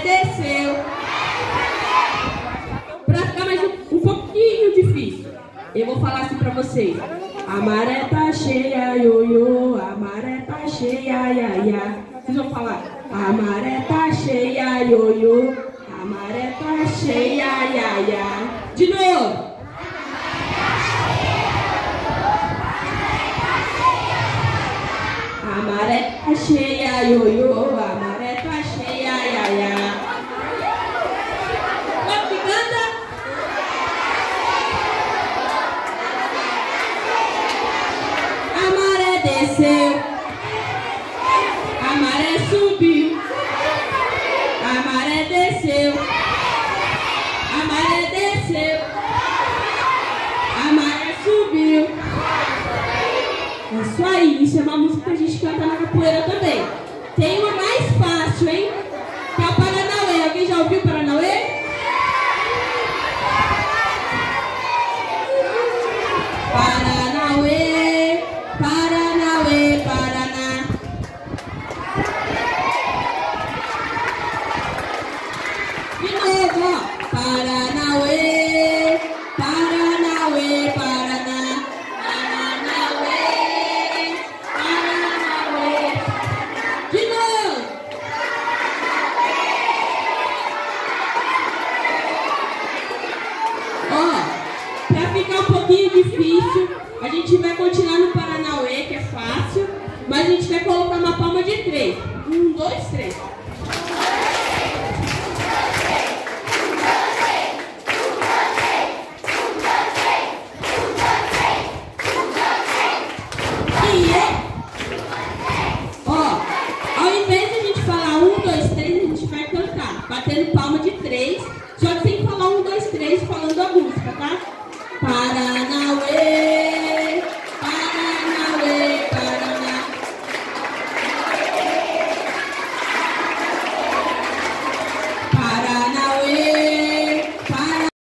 desceu. Para ficar mais um pouquinho difícil, eu vou falar assim para vocês. A maré tá cheia, ioiô, a maré tá cheia, iaiá. Vocês vão falar. A maré tá cheia, ioiô, a maré tá cheia, iaiá. De novo. A maré tá cheia, ioiô, a maré tá cheia, iaiá. Como que canta? A maré desceu, a maré subiu, a maré desceu, a maré desceu, a maré subiu. É isso aí, isso é uma música que a gente canta na capoeira também. Tem uma mais fácil, hein? Que é o Paranauê. Alguém já ouviu o Paranauê? Paranauê, Paranauê, Paraná. De novo, ó. Paranauê, Paranauê, Paraná. Paranauê, Paranauê. De novo. Ó, pra ficar um pouquinho difícil, a gente vai continuar no Paranauê, que é fácil, mas a gente vai colocar uma palma de 3. 1, 2, 3. Ó, ao invés de a gente falar 1, 2, 3, a gente vai cantar, batendo palma de 3, só que sem falar 1, 2, 3, falando a música, tá? Para